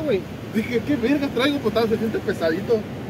güey. Dije, ¿qué verga traigo? Pues estaba, se siente pesadito.